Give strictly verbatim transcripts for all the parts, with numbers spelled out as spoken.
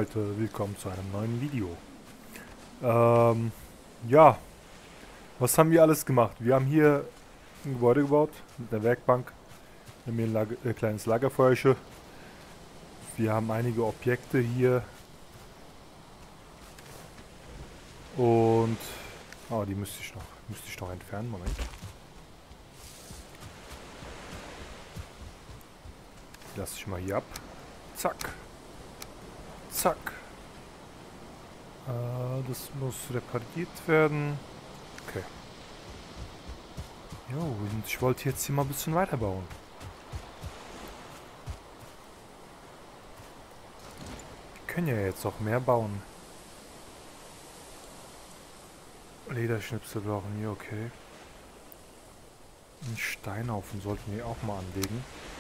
Leute, willkommen zu einem neuen Video. Ähm, ja, was haben wir alles gemacht? Wir haben hier ein Gebäude gebaut mit einer Werkbank. Wir haben hier ein Lager, äh, kleines Lagerfeuerchen. Wir haben einige Objekte hier. Und, oh, die müsste ich noch, müsste ich noch entfernen. Moment. Die lasse ich mal hier ab. Zack. Zack. Äh, das muss repariert werden. Okay. Jo, und ich wollte jetzt hier mal ein bisschen weiterbauen. Wir können ja jetzt auch mehr bauen. Lederschnipsel brauchen wir, okay. Einen Steinhaufen sollten wir auch mal anlegen.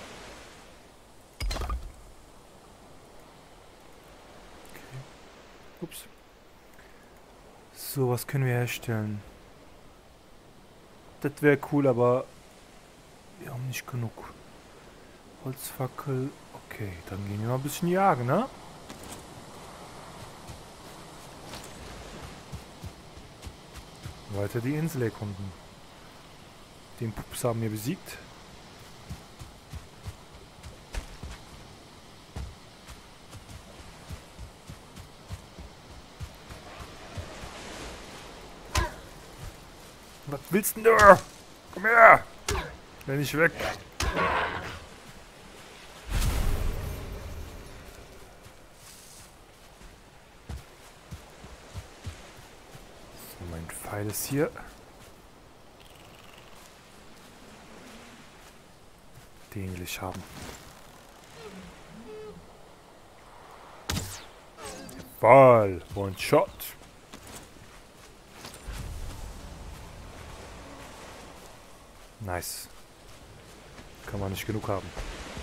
Ups. So, was können wir herstellen? Das wäre cool, aber wir haben nicht genug. Holzfackel. Okay, dann gehen wir mal ein bisschen jagen, ne? Weiter die Insel erkunden. Den Pups haben wir besiegt. Was willst denn du? Komm her! Renn nicht weg! So, mein Pfeil ist hier. Den will ich haben. Ball! One shot! Nice. Kann man nicht genug haben.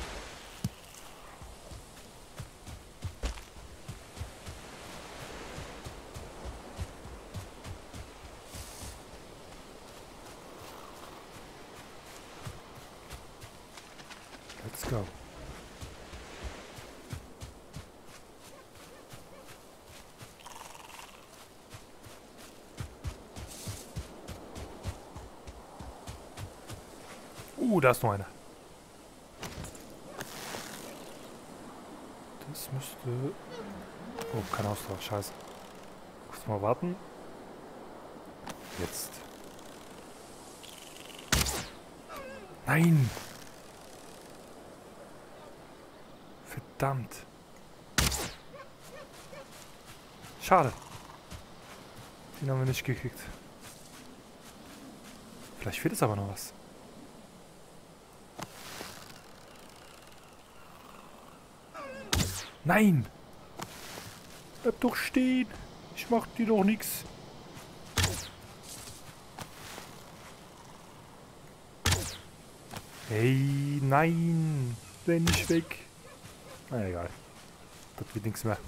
Let's go. Uh, da ist noch einer. Das müsste... Oh, kein Ausdauer, scheiße. Kurz mal warten. Jetzt. Nein! Verdammt. Schade. Den haben wir nicht gekriegt. Vielleicht fehlt es aber noch was. Nein! Bleib doch stehen! Ich mach dir doch nichts. Hey, nein! Renn nicht weg! Na egal. Das wird nichts mehr.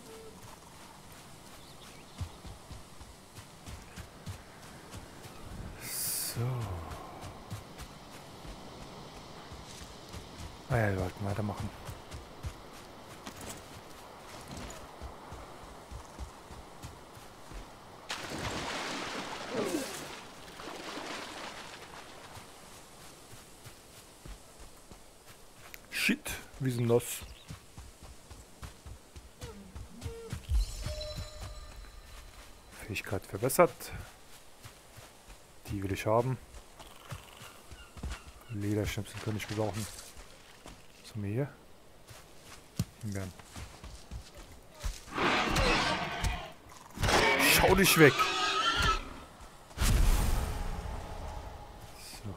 So. Ah ja, wir wollten weitermachen. Shit, wie sind das? Fähigkeit verbessert. Die will ich haben. Lederschnipsel kann ich gebrauchen. Was haben wir hier? Himbeeren. Schau dich weg! So.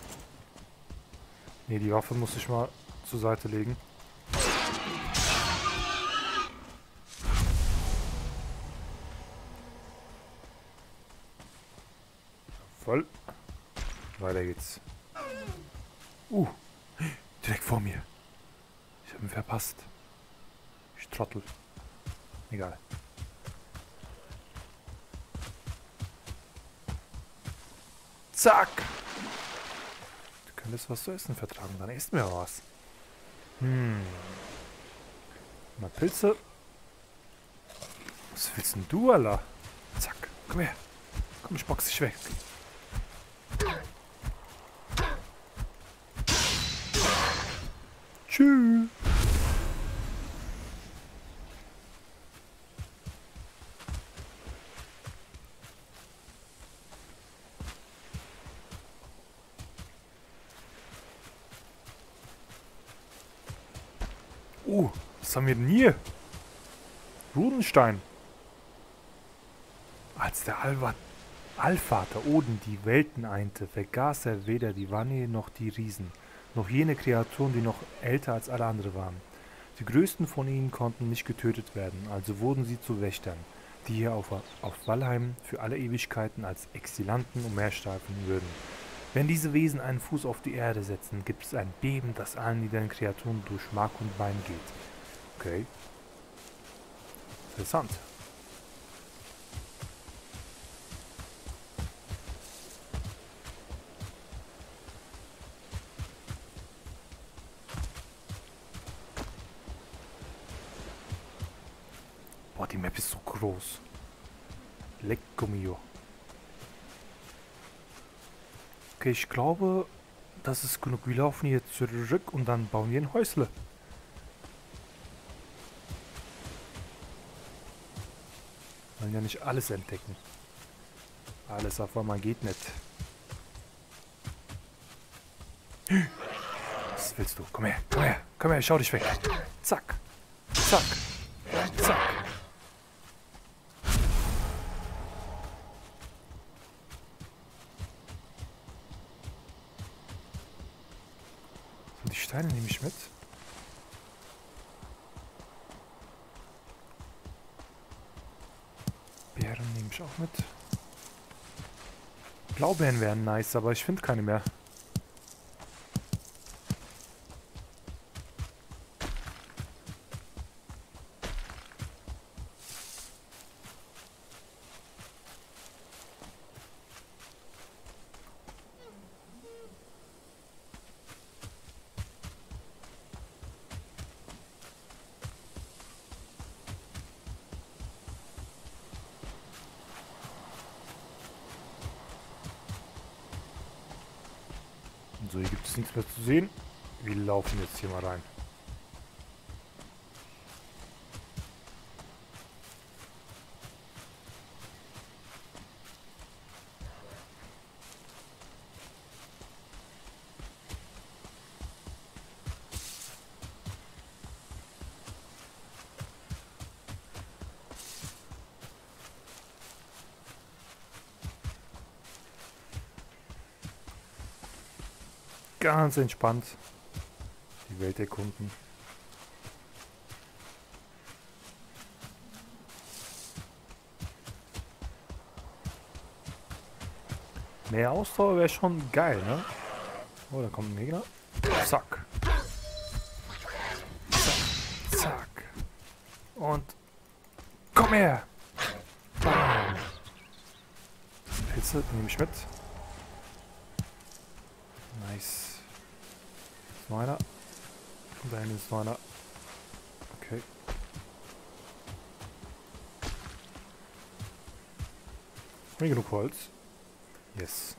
Ne, die Waffe muss ich mal zur Seite legen. Voll. Weiter geht's. Uh, direkt vor mir. Ich habe ihn verpasst. Ich Trottel. Egal. Zack! Du könntest was zu essen vertragen, dann isst mir was. Hm. Mal Pilze. willst denn du, Alter? Zack, komm her. Komm, ich box dich weg. Tschüss. Oh, was haben wir denn hier? Runenstein. Als der Alva Allvater Odin die Welten einte, vergaß er weder die Vanir noch die Riesen, noch jene Kreaturen, die noch älter als alle anderen waren. Die größten von ihnen konnten nicht getötet werden, also wurden sie zu Wächtern, die hier auf, auf Valheim für alle Ewigkeiten als Exilanten umherstreifen würden. Wenn diese Wesen einen Fuß auf die Erde setzen, gibt es ein Beben, das allen niederen Kreaturen durch Mark und Bein geht. Okay. Interessant. Boah, die Map ist so groß. Lecco mio. Okay, ich glaube, das ist genug. Wir laufen hier zurück und dann bauen wir ein Häusle. Wir wollen ja nicht alles entdecken. Alles auf einmal geht nicht. Was willst du? Komm her, komm her, komm her, schau dich weg. Zack, zack, zack. So, die Steine nehme ich mit. Beeren nehme ich auch mit. Blaubeeren wären nice, aber ich finde keine mehr. So, hier gibt es nichts mehr zu sehen. Wir laufen jetzt hier mal rein. Ganz entspannt die Welt erkunden. Mehr Ausdauer wäre schon geil, ne? Oh, da kommt ein Gegner. Zack. Zack. Zack. Und komm her! Bam. Pilze nehme ich mit. Nice. Ist noch einer. Und da hinten ist noch einer. Okay. Haben wir genug Holz? Yes.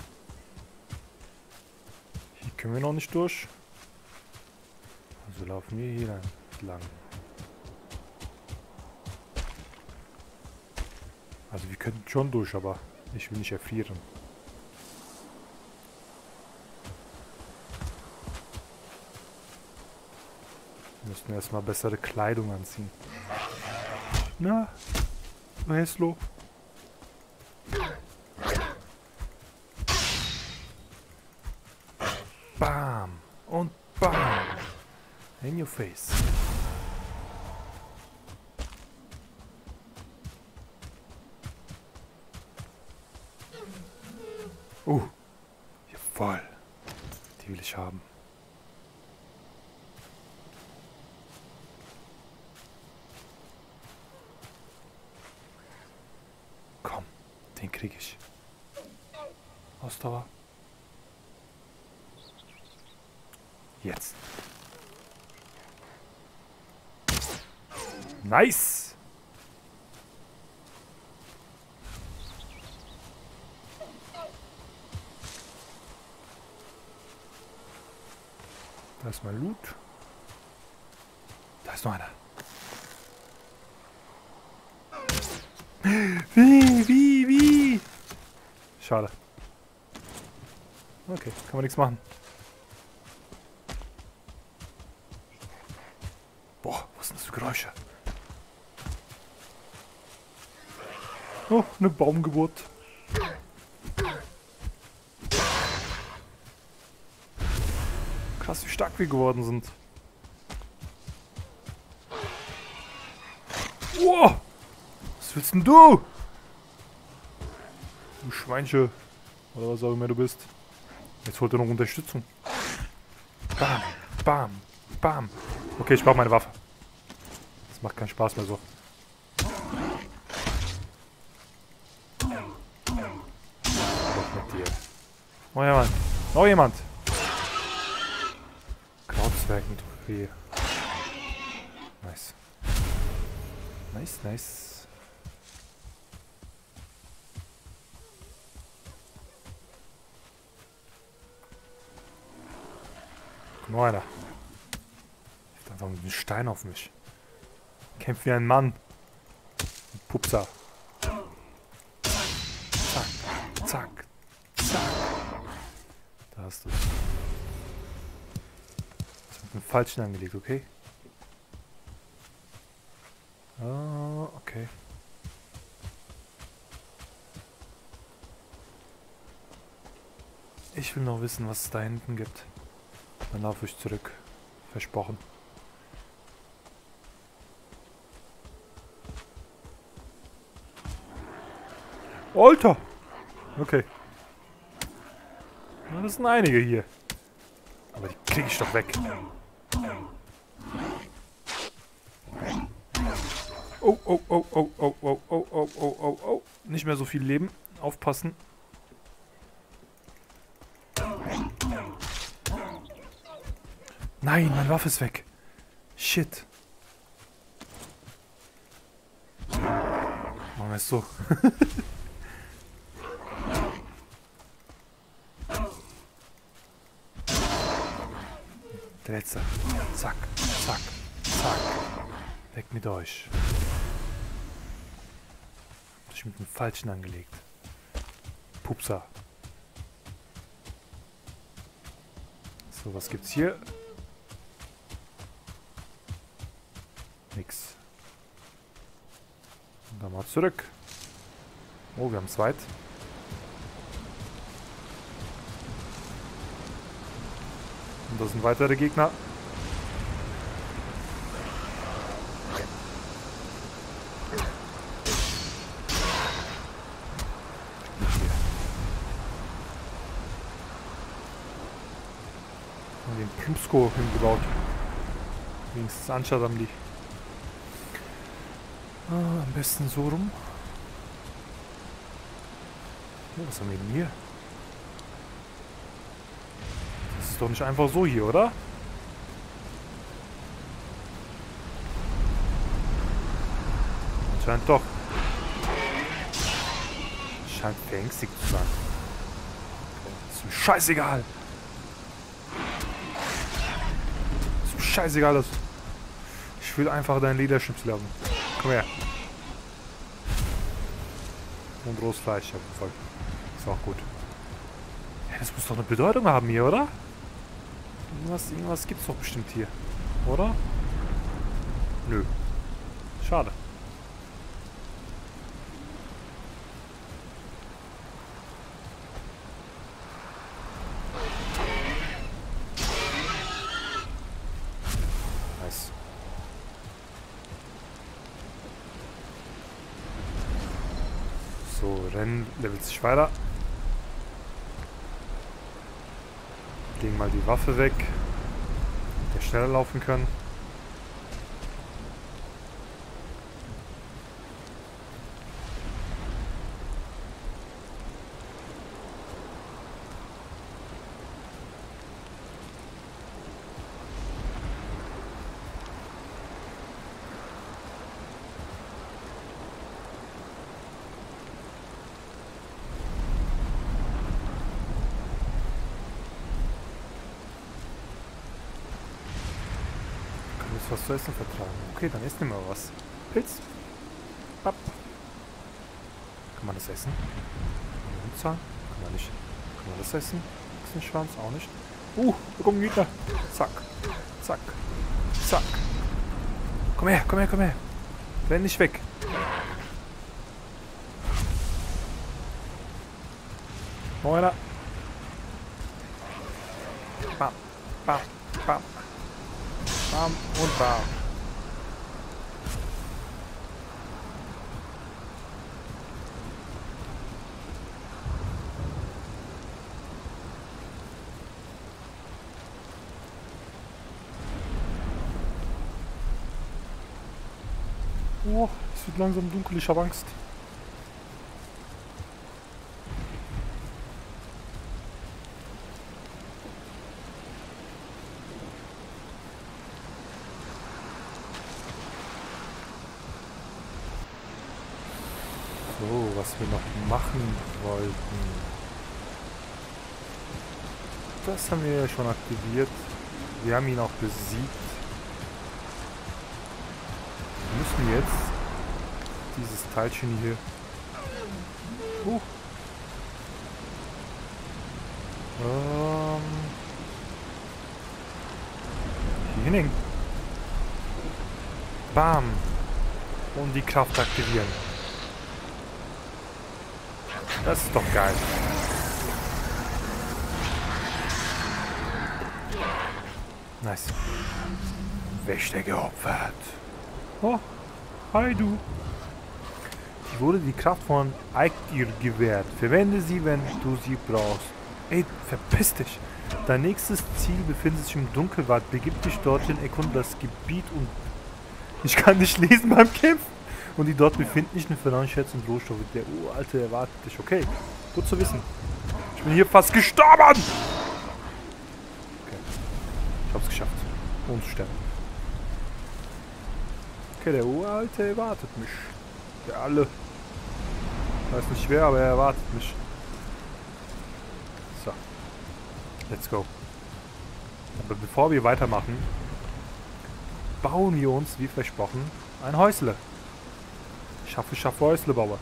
Hier können wir noch nicht durch. Also laufen wir hier lang. Also wir könnten schon durch, aber ich will nicht erfrieren. Wir müssen erstmal bessere Kleidung anziehen. Na, Heslo. Bam und bam. In your face. Uh, jawohl. Die will ich haben. Komm, den krieg ich. Ausdauer. Jetzt. Nice. Da ist mein Loot. Da ist noch einer. Wie, wie, wie? Schade. Okay, kann man nichts machen. Boah, was sind das für Geräusche? Oh, eine Baumgeburt. Krass, wie stark wir geworden sind. Wow! Was willst denn du? Du Schweinchen. Oder was auch immer du bist. Jetzt holt er noch Unterstützung. Bam, bam, bam. Okay, ich brauche meine Waffe. Das macht keinen Spaß mehr so. Was mit dir? Noch jemand. Noch jemand. Krautzwergen-Trophäe. Nice. Nice, nice. Noch einer. Ich einfach mit einem Stein auf mich. Kämpft wie ein Mann. Ein Pupser. Zack, zack, zack. Da hast du es. Das ist mit dem Falschen angelegt, okay? Ah, okay. Ich will noch wissen, was es da hinten gibt. Dann laufe ich zurück. Versprochen. Alter! Okay. Na, das sind einige hier. Aber die kriege ich doch weg. Oh, oh, oh, oh, oh, oh, oh, oh, oh, oh, oh. Nicht mehr so viel Leben. Aufpassen. Nein, meine Waffe ist weg. Shit. Machen wir es so. Der letzte. Zack, zack, zack. Weg mit euch. Hab ich mit dem Falschen angelegt. Pupser. So, was gibt's hier? Nix. Und dann mal zurück. Oh, wir haben es weit. Und da sind weitere Gegner. Und den Plusko hingebaut. Wenigstens anschaut am Licht. Ah, am besten so rum. Oh, was haben wir denn hier? Das ist doch nicht einfach so hier, oder? Anscheinend doch. Scheint verängstigt zu sein. Ist mir scheißegal. Ist mir scheißegal. Das ich will einfach dein Leadership lernen. Komm her. Und rohes Fleisch auf jeden Fall. Ist auch gut. Ja, das muss doch eine Bedeutung haben hier, oder? Irgendwas, irgendwas gibt's doch bestimmt hier. Oder? Nö. Schade. Nice. So, Rennen levelt sich weiter. Legen mal die Waffe weg, damit wir schneller laufen können. was zu essen vertragen. Okay, dann essen wir mal was. Pilz. Ab. Kann man das essen? Kann man nicht. Kann man das essen? Ist ein Schwanz? Auch nicht. Uh, da kommen Gegner. Zack. Zack. Zack. Komm her, komm her, komm her. Renn nicht weg. Moiner. Bam. Bam. Bam. Bam und bam. Oh, es wird langsam dunkel, ich habe Angst. So, was wir noch machen wollten. Das haben wir ja schon aktiviert. Wir haben ihn auch besiegt. Wir müssen jetzt dieses Teilchen hier uh, ähm, hier hinhängen. Bam. Und die Kraft aktivieren. Das ist doch geil. Nice. Wächter geopfert. Oh, hi du. Die wurde die Kraft von Eiktür gewährt. Verwende sie, wenn du sie brauchst. Ey, verpiss dich. Dein nächstes Ziel befindet sich im Dunkelwald. Begib dich dorthin, erkunde das Gebiet und... Ich kann nicht lesen beim Kämpfen. Und die dort befindlichen Verlangenschätze und Rohstoffe. Der Uralte erwartet dich. Okay, gut zu wissen. Ich bin hier fast gestorben. Okay. Ich hab's geschafft. Ohne zu sterben. Okay, der Uralte erwartet mich. Der alle. Ich weiß nicht wer, aber er erwartet mich. So. Let's go. Aber bevor wir weitermachen, bauen wir uns, wie versprochen, ein Häusle. Schaffe, schaffe Häusle bauen.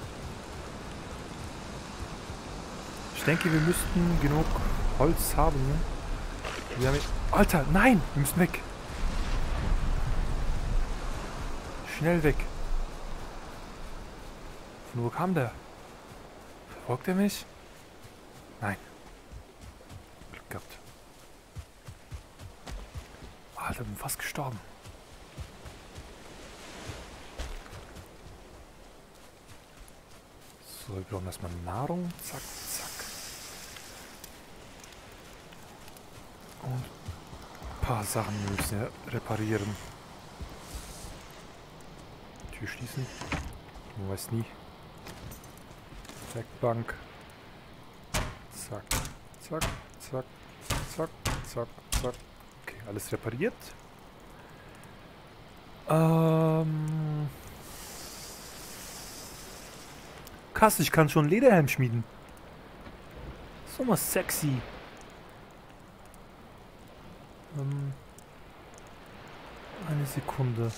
Ich denke, wir müssten genug Holz haben. Wir haben... Alter, nein! Wir müssen weg. Schnell weg. Von wo kam der? Verfolgt er mich? Nein. Glück gehabt. Alter, bin fast gestorben. So, wir brauchen erstmal Nahrung. Zack, zack. Und ein paar Sachen müssen wir reparieren. Tür schließen. Man weiß nie. Werkbank. Zack, zack, zack, zack, zack, zack. Okay, alles repariert. Ähm... Krass, ich kann schon Lederhelm schmieden. So mal sexy. Ähm, eine Sekunde.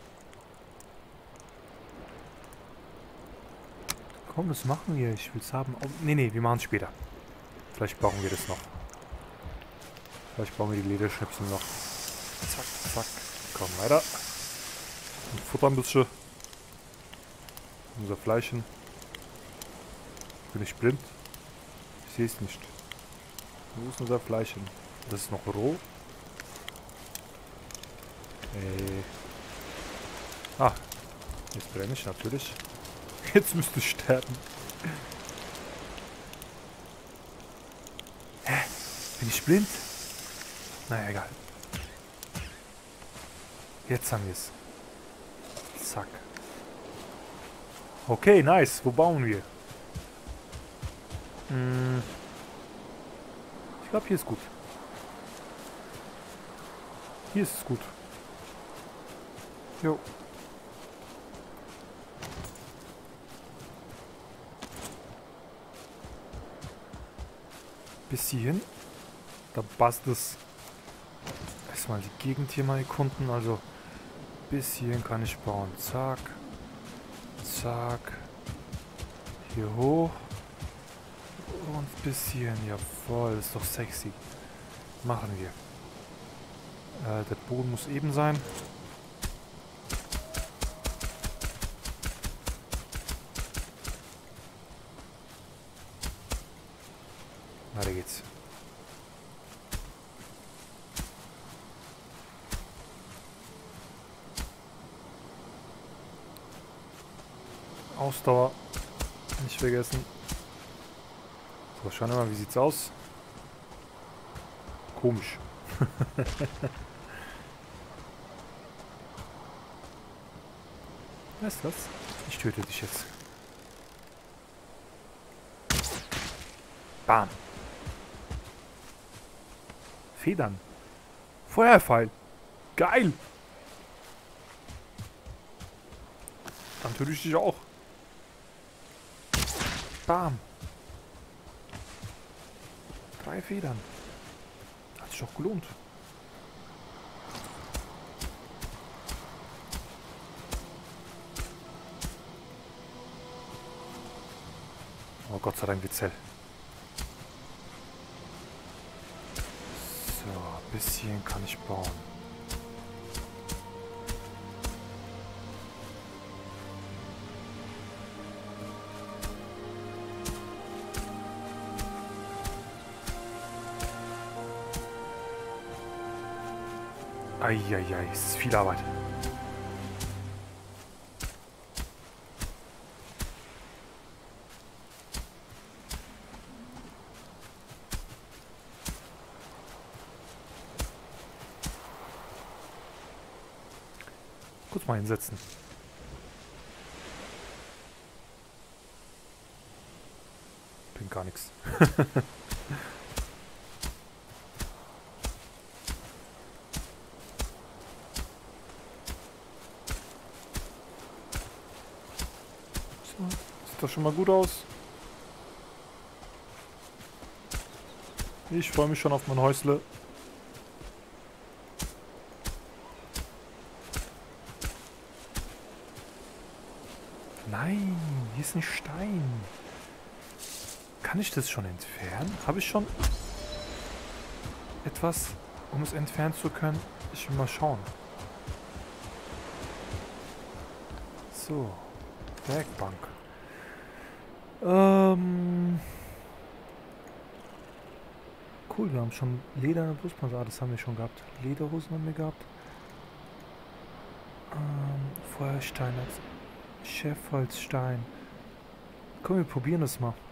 Komm, das machen wir. Ich will es haben. Oh, nee, nee, wir machen es später. Vielleicht brauchen wir das noch. Vielleicht brauchen wir die Lederschnipsel noch. Zack, zack. Komm, weiter. Und Futter ein bisschen. Unser Fleischchen. Bin ich blind? Ich sehe es nicht. Wo ist unser Fleischchen? Das ist noch roh. Äh. Ah. Jetzt brenne ich natürlich. Jetzt müsste ich sterben. Hä? Bin ich blind? Naja, egal. Jetzt haben wir es. Zack. Okay, nice. Wo bauen wir? Hm. Ich glaube, hier ist gut. Hier ist es gut. Jo. Bis hierhin. Da passt es. Erstmal die Gegend hier mal erkunden. Also Bis hierhin kann ich bauen. Zack. Zack. Hier hoch. Und bis hierhin. Jawohl, ist doch sexy. Machen wir. Äh, der Boden muss eben sein. Weiter geht's. Ausdauer. Nicht vergessen. So, schauen wir mal, wie sieht's aus? Komisch. Weißt du was? Ich töte dich jetzt. Bam. Federn. Feuerpfeil. Geil. Dann töte ich dich auch. Bam. Drei Federn. Hat sich doch gelohnt. Oh Gott sei Dank wird's hell. So, bis hierhin kann ich bauen. Eieiei, es ist viel Arbeit. Kurz mal hinsetzen. Bin gar nichts. Sieht doch schon mal gut aus. Ich freue mich schon auf mein Häusle. Nein, hier ist ein Stein. Kann ich das schon entfernen? Habe ich schon etwas, um es entfernen zu können? Ich will mal schauen. So, Werkbank. Ähm. Cool, wir haben schon lederne Brustpanzer. Ah, das haben wir schon gehabt. Lederhosen haben wir gehabt. Ähm, Feuerstein als Chefholzstein. Komm, wir probieren das mal.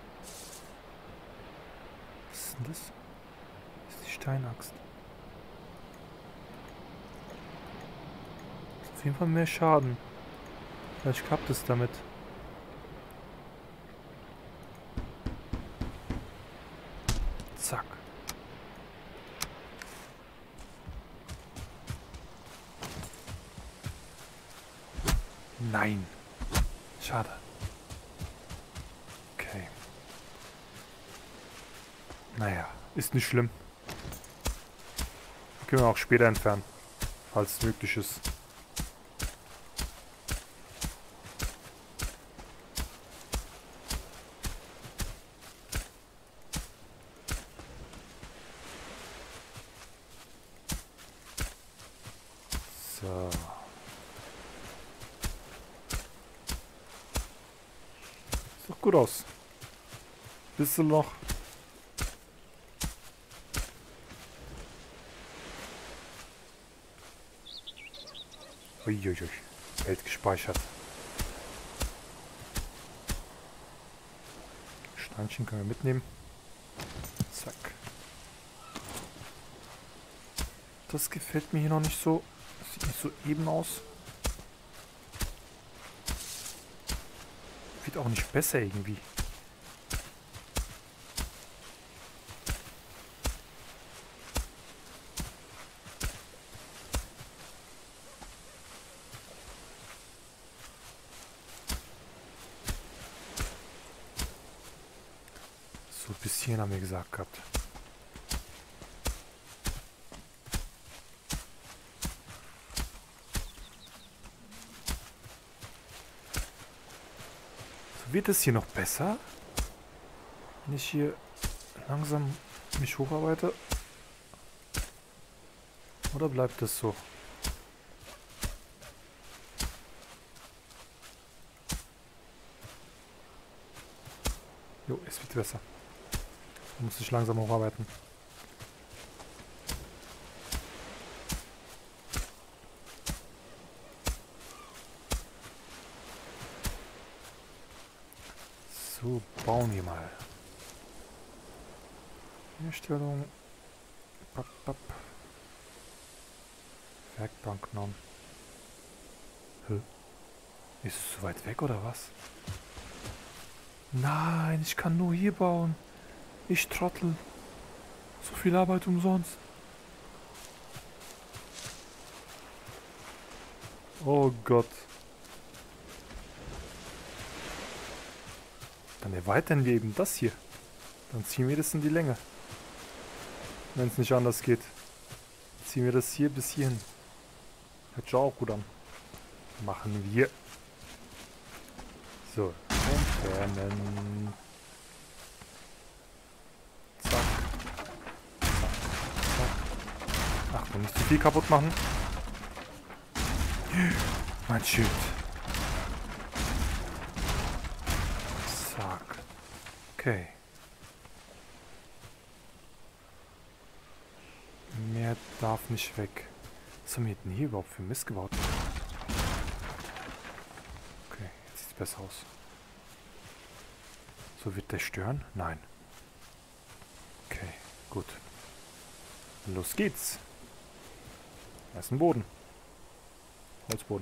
Was ist denn das? Das ist die Steinaxt. Das ist auf jeden Fall mehr Schaden. Vielleicht klappt es damit. Zack. Nein. Schade. Okay. Naja, ist nicht schlimm. Können wir auch später entfernen, falls es möglich ist. So. Sieht doch gut aus. Bisschen noch. Uiuiui. Geld gespeichert. Steinchen können wir mitnehmen. Zack. Das gefällt mir hier noch nicht so. Das sieht nicht so eben aus. Wird auch nicht besser irgendwie. So, bis hierhin haben wir gesagt gehabt. Wird es hier noch besser? Wenn ich hier langsam mich hocharbeite? Oder bleibt es so? Jo, es wird besser. Muss ich langsam hocharbeiten. So, bauen wir mal. Herstellung. Bap, bap. Werkbank non. Hä? Ist es so weit weg oder was? Nein, ich kann nur hier bauen. Ich Trottel. So viel Arbeit umsonst. Oh Gott. Dann erweitern wir eben das hier. Dann ziehen wir das in die Länge. Wenn es nicht anders geht. Ziehen wir das hier bis hierhin. Hört schon auch gut an. Machen wir. So, entfernen. Zack. Zack. Zack. Achtung, nicht zu viel kaputt machen. Mein Schild. Zack. Okay. Mehr darf nicht weg. Was haben wir denn hier überhaupt für Mist gebaut? Okay, jetzt sieht es besser aus. So, wird der stören? Nein. Okay, gut. Los geht's. Da ist ein Boden. Holzboden.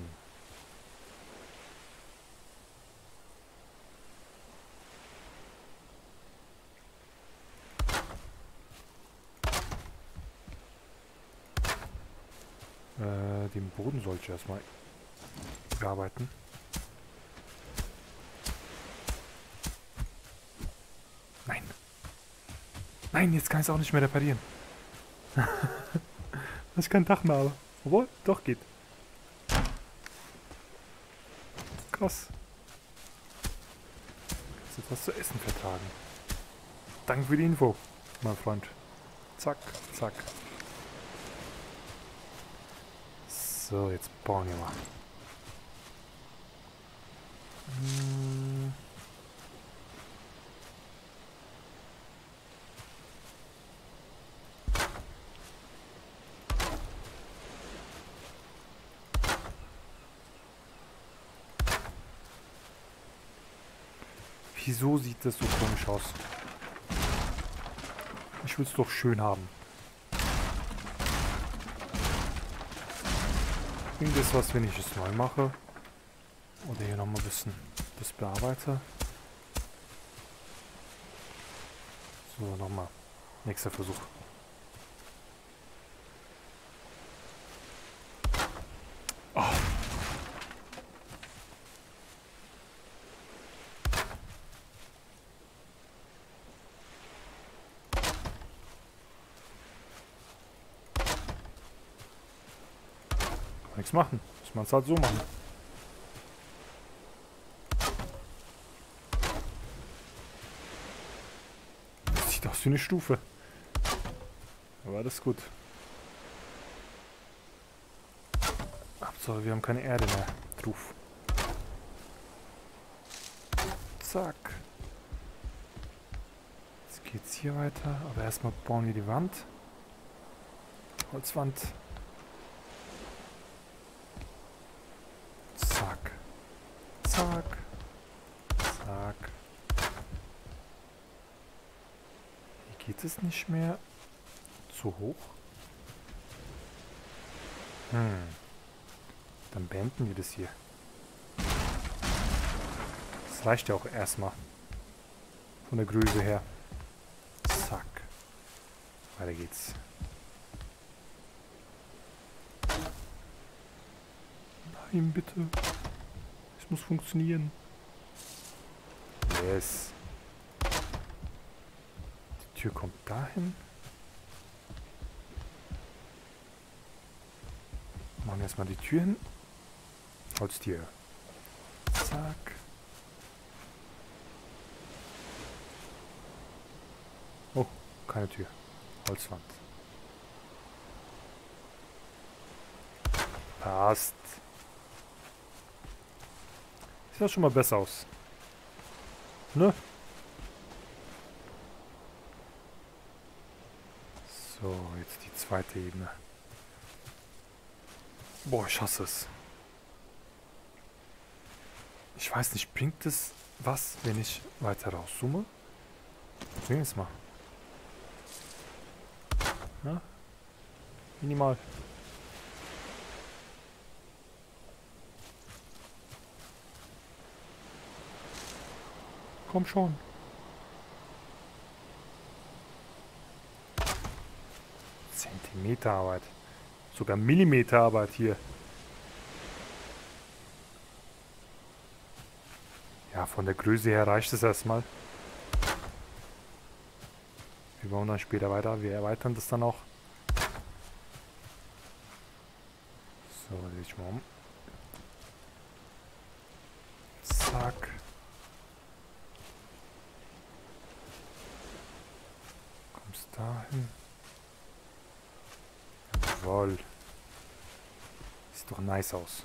Äh, den Boden sollte ich erstmal bearbeiten. Nein. Nein, jetzt kann ich es auch nicht mehr reparieren. Dass ich kein Dach mehr habe. Obwohl, doch geht. Krass. Kannst etwas zu essen vertragen. Danke für die Info, mein Freund. Zack, zack. So, jetzt bauen wir mal. Hm. Wieso sieht das so komisch aus? Ich will es doch schön haben. Irgendwas, was, wenn ich es neu mache. Oder hier nochmal ein bisschen das bearbeite. So, nochmal. Nächster Versuch. Oh. Nichts machen. Muss man es halt so machen. Das sieht aus wie eine Stufe. Aber das ist gut. Hauptsache, wir haben keine Erde mehr drauf. Zack. Jetzt geht's hier weiter. Aber erstmal bauen wir die Wand. Holzwand. Zack. Zack. Zack. Hier geht es nicht mehr zu hoch. Hm. Dann beenden wir das hier. Das reicht ja auch erstmal. Von der Größe her. Zack. Weiter geht's. Nein, bitte. Es muss funktionieren. Yes. Die Tür kommt dahin. Machen wir erstmal die Tür hin. Holztier. Zack. keine Tür. Holzwand. Passt. Sieht ja schon mal besser aus. Ne? So, jetzt die zweite Ebene. Boah, ich hasse es. Ich weiß nicht, bringt es was, wenn ich weiter rauszoome? Probieren wir es mal. Ja? Minimal. Komm schon. Zentimeterarbeit. Sogar Millimeterarbeit hier. Ja, von der Größe her reicht es erstmal. Wir bauen dann später weiter. Wir erweitern das dann auch. So, drehe ich mal um. Zack. Kommst dahin. Jawohl. Sieht doch nice aus.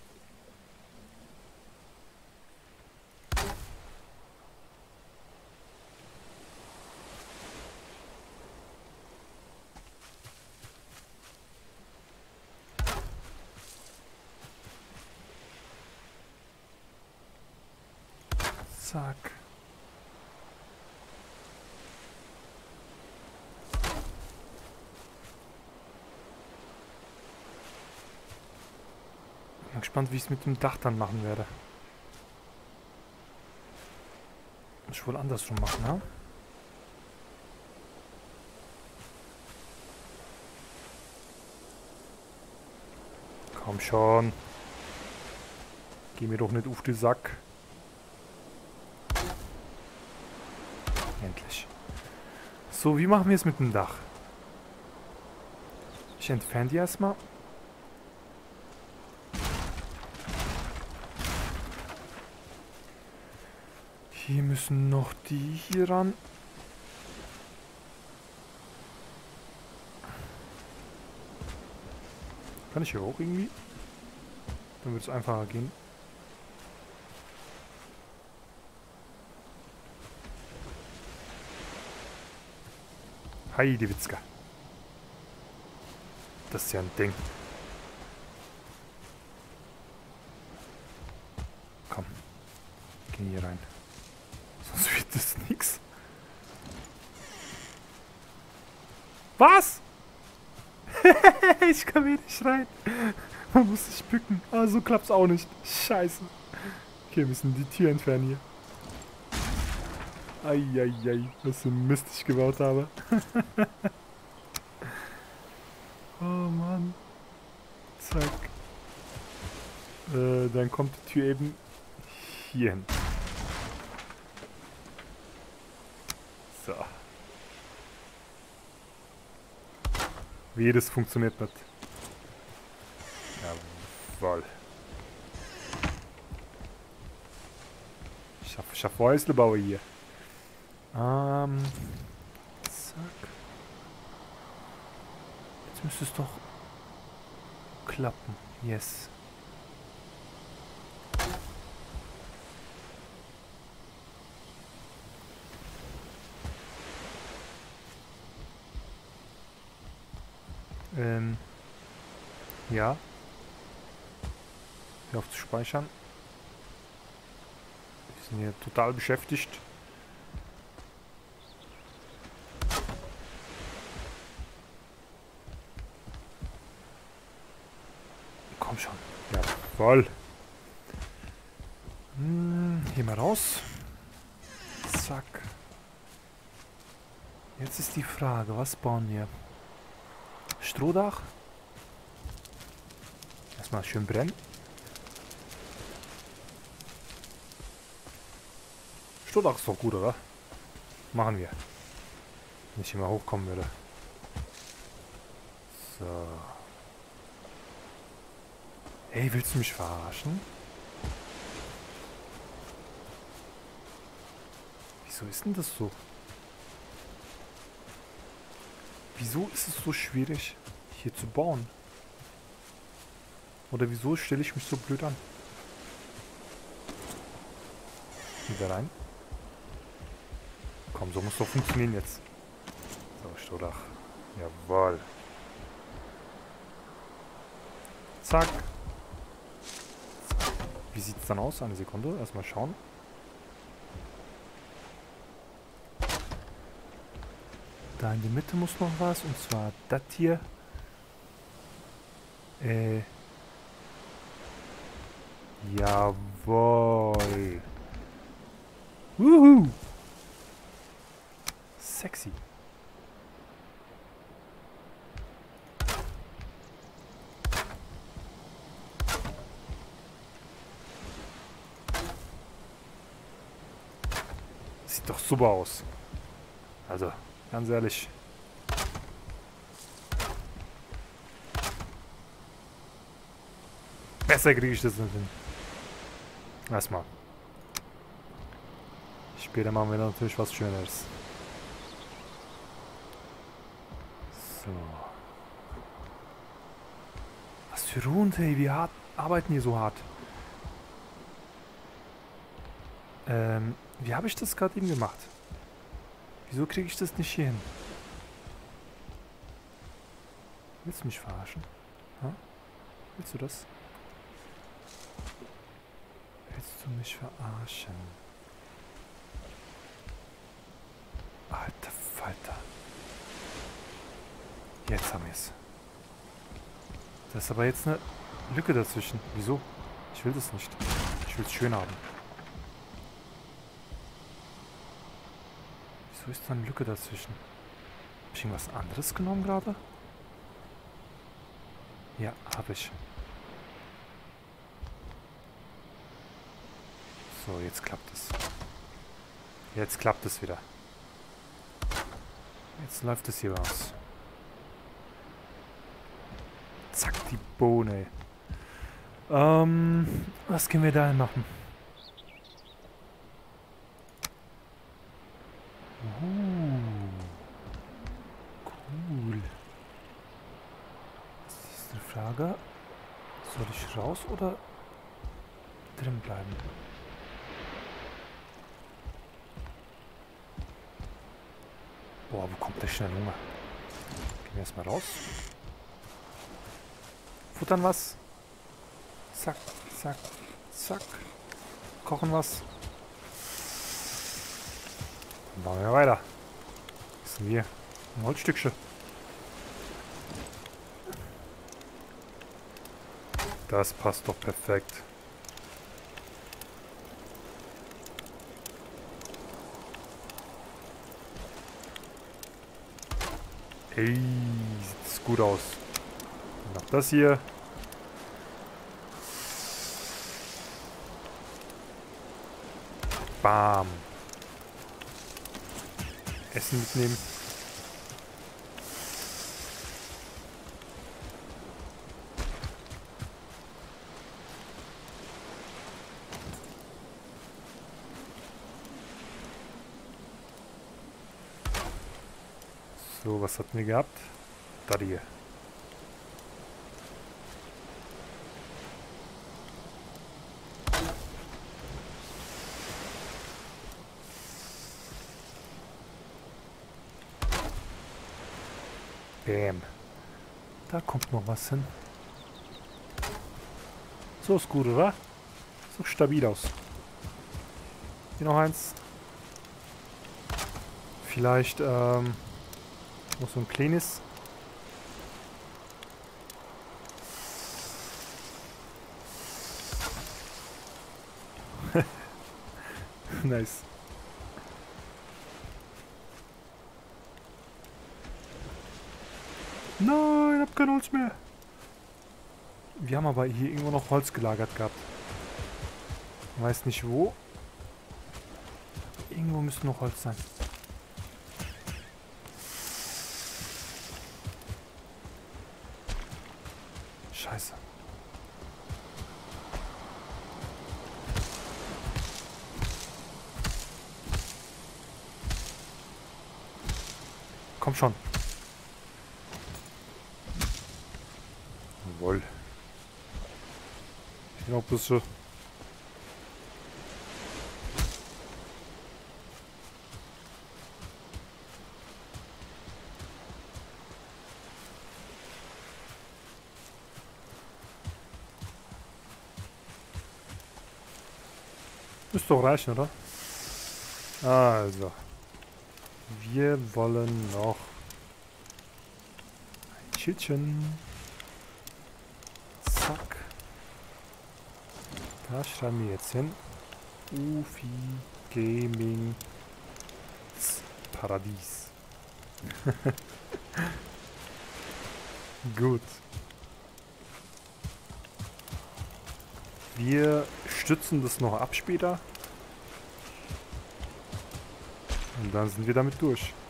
Zack. Bin gespannt, wie ich es mit dem Dach dann machen werde. Muss ich wohl andersrum machen, ne? Komm schon. Geh mir doch nicht auf den Sack. Endlich. So, wie machen wir es mit dem Dach? Ich entferne die erstmal. Hier müssen noch die hier ran. Kann ich hier auch irgendwie? Dann wird es einfacher gehen. Heidi Witzka. Das ist ja ein Ding. Komm. Geh hier rein. Sonst wird das nix. Was? Ich kann hier nicht rein. Man muss sich bücken. Ah, so klappt's auch nicht. Scheiße. Okay, wir müssen die Tür entfernen hier. Eieiei, was für ein Mist ich gebaut habe. Oh Mann. Zack. Äh, dann kommt die Tür eben hier hin. So. Wie das funktioniert nicht. Jawohl. Ich schaff, ich schaff Häuslebauer hier. Ähm. Zack. Jetzt müsste es doch klappen. Yes. Ähm. Ja. Hör auf zu speichern. Wir sind hier total beschäftigt. Komm schon. Jawohl. Hm, hier mal raus. Zack. Jetzt ist die Frage, was bauen wir? Strohdach. Erstmal schön brennen. Strohdach ist doch gut, oder? Machen wir. Wenn ich immer hochkommen würde. So. Hey, willst du mich verarschen? Wieso ist denn das so? Wieso ist es so schwierig, hier zu bauen? Oder wieso stelle ich mich so blöd an? Wieder rein. Komm, so muss doch funktionieren jetzt. So, Staudach. Jawohl. Zack. Wie sieht es dann aus? Eine Sekunde. Erstmal schauen. Da in der Mitte muss noch was. Und zwar das hier. Äh. Jawohl. Wuhu. Sexy. Sieht doch super aus. Also, ganz ehrlich. Besser kriege ich das nicht hin. Erstmal. Später machen wir natürlich was Schöneres. So. Was für Runden, ey. Wir hart arbeiten hier so hart. Ähm, wie habe ich das gerade eben gemacht? Wieso kriege ich das nicht hier hin? Willst du mich verarschen? Ha? Willst du das? Willst du mich verarschen? Alter Falter. Jetzt haben wir es. Das ist aber jetzt eine Lücke dazwischen. Wieso? Ich will das nicht. Ich will es schön haben. Wieso ist da eine Lücke dazwischen? Hab ich irgendwas anderes genommen gerade? Ja, habe ich. So, jetzt klappt es. Jetzt klappt es wieder. Jetzt läuft es hier raus. Zack, die Bohne. Ähm, was können wir da machen? Uh, cool. Das ist eine Frage. Soll ich raus oder drin bleiben? Boah, wo kommt der schnell Hunger? Gehen wir erstmal raus. Futtern was. Zack, zack, zack. Kochen was. Dann machen wir weiter. Was sind wir? Ein Holzstückchen. Das passt doch perfekt. Ey, sieht das gut aus. Und noch das hier. Bam. Essen mitnehmen. So, was hatten wir gehabt? Da hier. Bam. Da kommt noch was hin. So ist gut, oder? So stabil aus. Hier noch eins. Vielleicht, ähm... noch so ein kleines. Nice. Nein, ich hab kein Holz mehr. Wir haben aber hier irgendwo noch Holz gelagert gehabt. Ich weiß nicht wo. Irgendwo müsste noch Holz sein. Scheiße. Komm schon. ein bisschen. Müsste doch reichen, oder? Also. Wir wollen noch ein Schildchen. Zack. Da schreiben wir jetzt hin. Ufi Gaming Paradies. Gut. Wir stützen das noch ab später. Und dann sind wir damit durch.